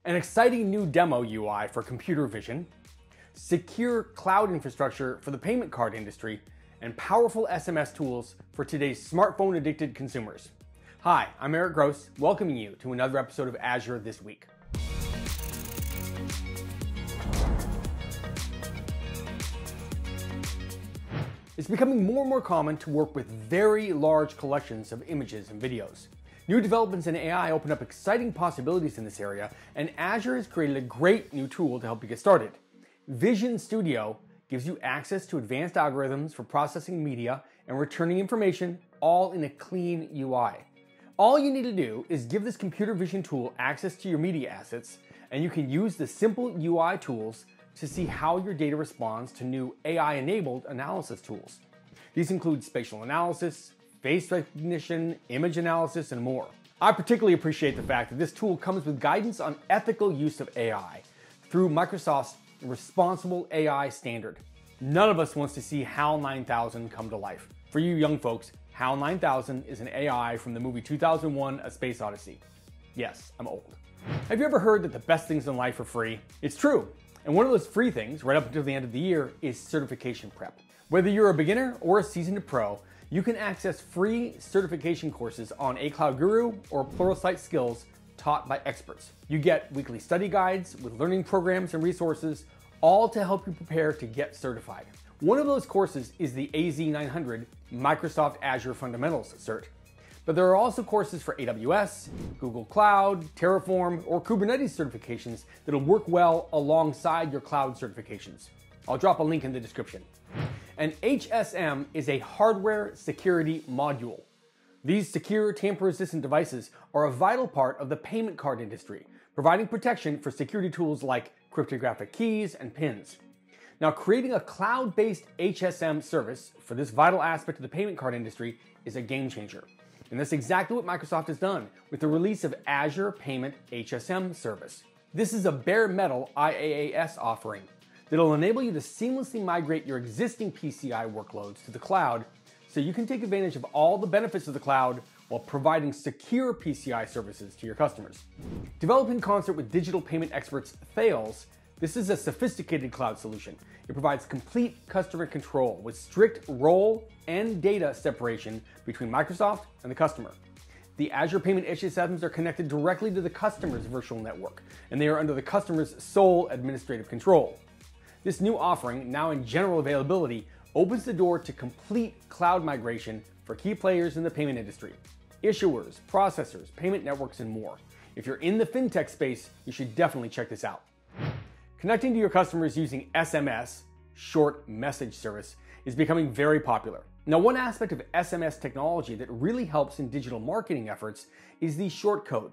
an exciting new demo UI for computer vision, secure cloud infrastructure for the payment card industry, and powerful SMS tools for today's smartphone-addicted consumers. Hi, I'm Erik Gross, welcoming you to another episode of Azure This Week. It's becoming more and more common to work with very large collections of images and videos. New developments in AI open up exciting possibilities in this area, and Azure has created a great new tool to help you get started. Vision Studio gives you access to advanced algorithms for processing media and returning information, all in a clean UI. All you need to do is give this computer vision tool access to your media assets, and you can use the simple UI tools to see how your data responds to new AI-enabled analysis tools. These include spatial analysis, face recognition, image analysis, and more. I particularly appreciate the fact that this tool comes with guidance on ethical use of AI through Microsoft's Responsible AI standard. None of us wants to see HAL 9000 come to life. For you young folks, HAL 9000 is an AI from the movie 2001: A Space Odyssey. Yes, I'm old. Have you ever heard that the best things in life are free? It's true. And one of those free things, right up until the end of the year, is certification prep. Whether you're a beginner or a seasoned pro, you can access free certification courses on A Cloud Guru or Pluralsight Skills taught by experts. You get weekly study guides with learning programs and resources, all to help you prepare to get certified. One of those courses is the AZ900 Microsoft Azure Fundamentals Cert. But there are also courses for AWS, Google Cloud, Terraform, or Kubernetes certifications that'll work well alongside your cloud certifications. I'll drop a link in the description. An HSM is a hardware security module. These secure, tamper-resistant devices are a vital part of the payment card industry, providing protection for security tools like cryptographic keys and PINs. Now, creating a cloud-based HSM service for this vital aspect of the payment card industry is a game changer. And that's exactly what Microsoft has done with the release of Azure Payment HSM Service. This is a bare metal IaaS offering that'll enable you to seamlessly migrate your existing PCI workloads to the cloud so you can take advantage of all the benefits of the cloud while providing secure PCI services to your customers. Developed in concert with digital payment experts Thales, this is a sophisticated cloud solution. It provides complete customer control with strict role and data separation between Microsoft and the customer. The Azure Payment HSMs are connected directly to the customer's virtual network, and they are under the customer's sole administrative control. This new offering, now in general availability, opens the door to complete cloud migration for key players in the payment industry: issuers, processors, payment networks, and more. If you're in the fintech space, you should definitely check this out. Connecting to your customers using SMS, short message service, is becoming very popular. Now, one aspect of SMS technology that really helps in digital marketing efforts is the short code,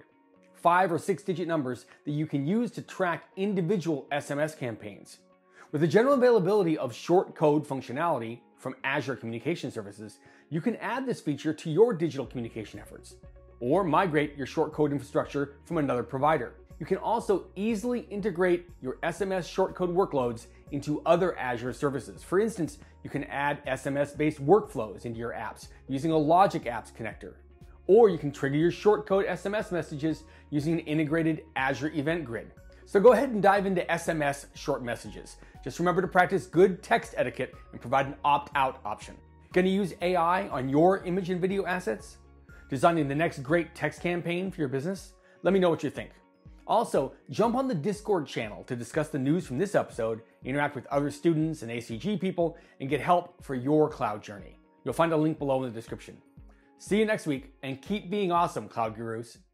5 or 6 digit numbers that you can use to track individual SMS campaigns. With the general availability of short code functionality from Azure Communication Services, you can add this feature to your digital communication efforts, or migrate your short code infrastructure from another provider. You can also easily integrate your SMS shortcode workloads into other Azure services. For instance, you can add SMS-based workflows into your apps using a Logic Apps connector. Or you can trigger your shortcode SMS messages using an integrated Azure Event Grid. So go ahead and dive into SMS short messages. Just remember to practice good text etiquette and provide an opt-out option. Gonna use AI on your image and video assets? Designing the next great text campaign for your business? Let me know what you think. Also, jump on the Discord channel to discuss the news from this episode, interact with other students and ACG people, and get help for your cloud journey. You'll find a link below in the description. See you next week, and keep being awesome, Cloud Gurus.